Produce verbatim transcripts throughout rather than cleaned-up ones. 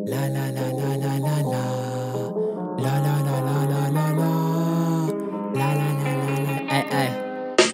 لا لا لا لا لا لا لا لا لا لا لا لا لا لا لا لا لا لا اي اي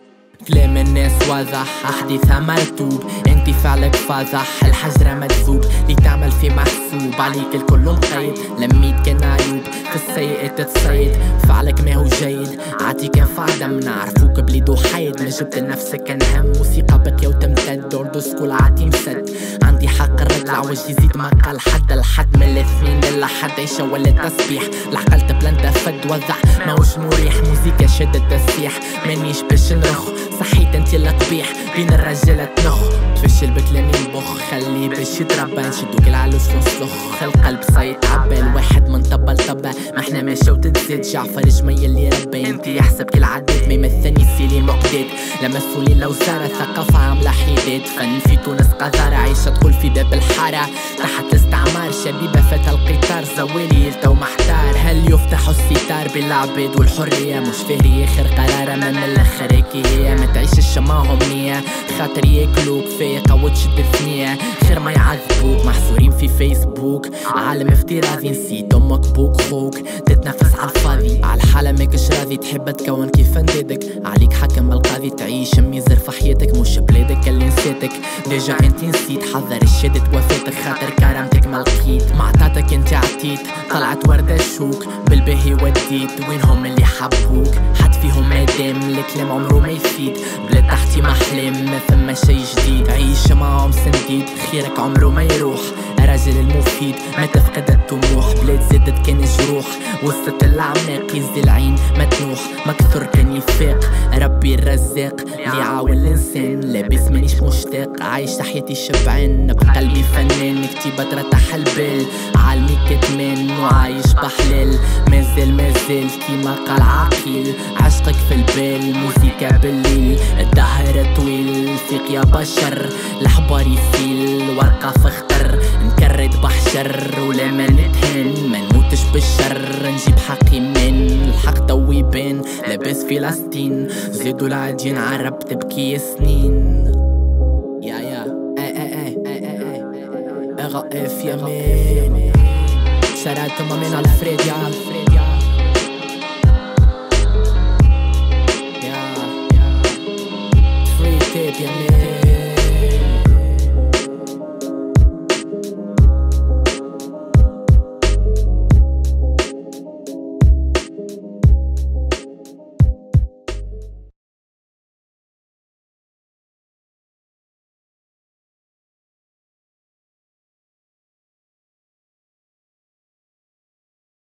كلام الناس واضح، أحدثها مرتوب، انت فعلك فاضح، الحجرة مجذوب، لي تعمل في محسوب، عليك الكل مقيد، لميت كان عيوب، في السيئة تتصيد، فعلك ما هو جيد، عاتي كان في عدم، نعرفوك بليد وحيد، ما جبت لنفسك كان هم، موسيقى باقية وتمتد، دور سكول عاتي مسد، عندي حق الرد العوج يزيد ما قال حد، الحد من الاثنين للحد عيشة ولا تسبيح، العقل تبلنت فد وضع ماهوش مريح، موسيقى شدت تسيح، مانيش باش نرخ، صحيت انت القبيح بين الرجالة تنخ، تفشل بكلامي نبخ، خليه باش يتربى، نشدوك العلوش ونسلخ، القلب صايت عبا، الواحد من طبا لطبا، ما احنا ماشا وتتزيد، جعفر جمية اللي ربي، انت يحسب كل عدد ما يمثلني السيلين مقداد، لمسولي لو زارة ثقافة عاملة حداد، فن في تونس قذارة عايشة تقول في باب الحارة، تحت الاستعمار شبيبة فات القطار، زوالي يلتو محتار، هل يفتح الستار بالعباد والحرية، مش فهري خير قرارة ما من الاخر هيك هي، ما تعيش معاهم نية، خاطر ياكلوك فايقة وتشد الثنية، خير ما يعذبوك، محصورين في فيسبوك، عالم افتراضي، نسيت امك بوك خوك، تتنافس عالفاضي، عالحالة ماكش راضي، تحب تكون كيف ندادك، عليك حكم القاضي، تعيش ميزر في حياتك، مش بلادك اللي نسيتك، ديجا انت نسيت، حذر الشدة وفاتك، خاطر كرامتك ما لقيت، معطاتك انت عطيت، طلعت وردة شوك، بالباهي وديت، وينهم اللي حبوك، حد فيهم مادام، الكلام عمره ما يفيد، بلا تحتي محلم ما ثم شي جديد، عيش معاهم سنديد، خيرك عمره ما يروح، راجل المفيد ما تفقد الطموح، بلاد زادت كان جروح، وسط الأعماق يزي العين ما تنوح، ما كثر كان يفاق، ربي الرزاق اللي عاون الإنسان، لابس مانيش مشتاق، عايش حياتي شبعان، بقلبي فنان، كتيبة ترتاح البال، عالمي كتمان وعايش بحلال، مازال مازال كيما قال عقيل، عشقك في البال، موسيقى بالليل، الدهر طويل، فيق يا بشر، الحبار يسيل، ورقة في خطر، نكرد بحشر، ولا ما نتهن، ما نموتش بالشر، نجيب حقي من الحق تو يبان، لاباس فلسطين، زيدوا العجين عرب تبكي سنين، يا يا اي اي اي اي اي اي اغاف يا مان، شرات من الفريد يا يا فري تيب يا مان.